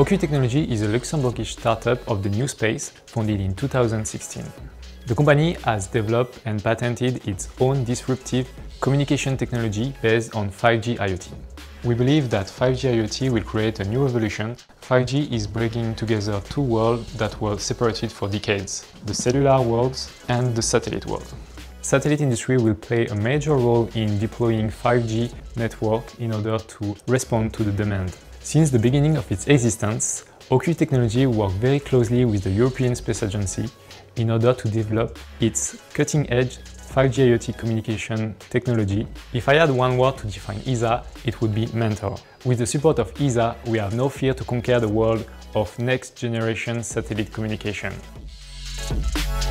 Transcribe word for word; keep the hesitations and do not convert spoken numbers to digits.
O Q Technology is a Luxembourgish startup of the new space, founded in two thousand sixteen. The company has developed and patented its own disruptive communication technology based on five G IoT. We believe that five G IoT will create a new revolution. five G is bringing together two worlds that were separated for decades, the cellular world and the satellite world. Satellite industry will play a major role in deploying five G network in order to respond to the demand. Since the beginning of its existence, O Q Technology worked very closely with the European Space Agency in order to develop its cutting-edge five G IoT communication technology. If I had one word to define E S A, it would be mentor. With the support of E S A, we have no fear to conquer the world of next-generation satellite communication.